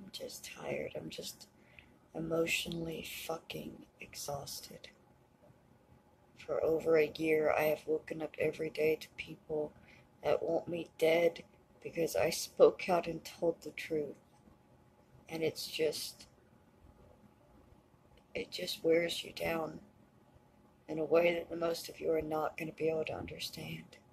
I'm just tired. I'm just emotionally fucking exhausted. For over a year, I have woken up every day to people that want me dead because I spoke out and told the truth. And it just wears you down in a way that the most of you are not going to be able to understand.